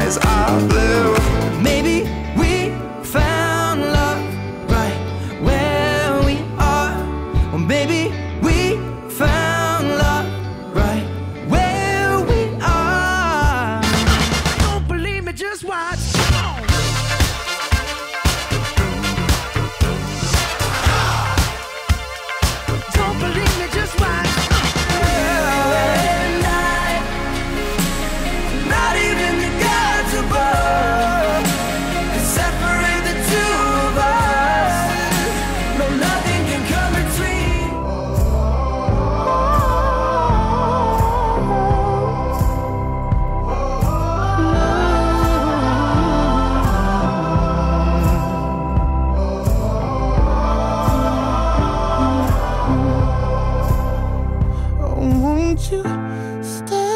skies are blue. Maybe we found love right where we are. Or maybe we found love right where we are. Don't believe me, just watch. Don't believe me, just watch. And not even the gods above can separate the two of us. No, nothing can come between. Oh, won't you stay?